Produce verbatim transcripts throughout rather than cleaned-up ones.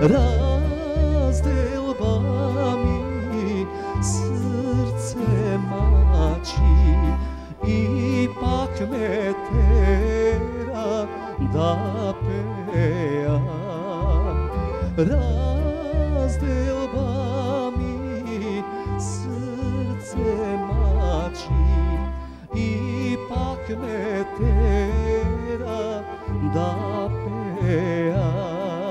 Razdelba mi srce mači, ipak me tera da pejam. Razdelba mi srce mači, ipak me tera da pejam.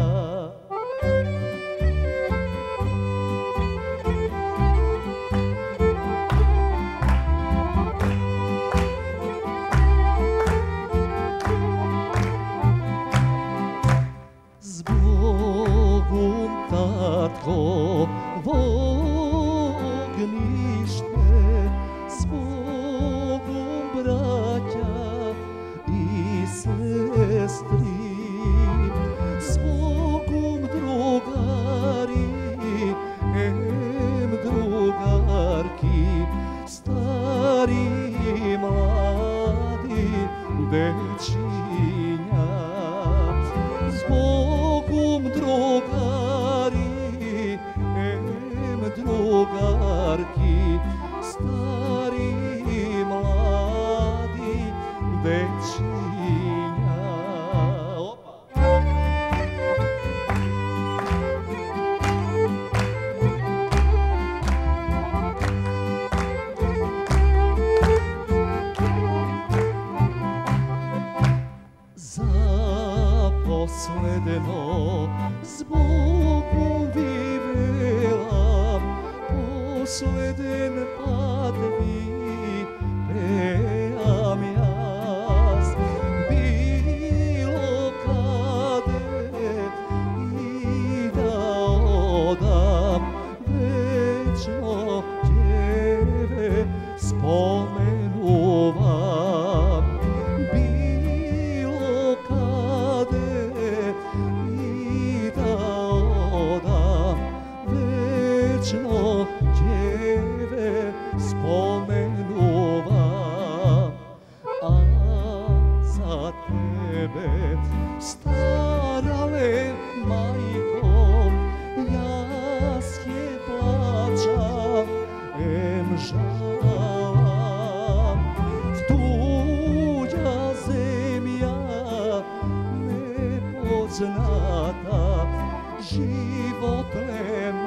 Zbogom, tatko, v ognjište, zbogom, braća i sestri, zbogom, drugari, em drugarki, stari i mladi, većinja. Zbogom, drugari, em drugarki, stari i mladi, većinja. Posledno zbogom vivelam, posleden pad vi pejam jaz. Bilo kade i da odam, večno tebe spomenuvam. Bilo kade i da odam, večno tebe spomenuvam. A za tebe, starale majko, jas je plačam, em žalam. Tuđa zemlja nepoznata, život nema.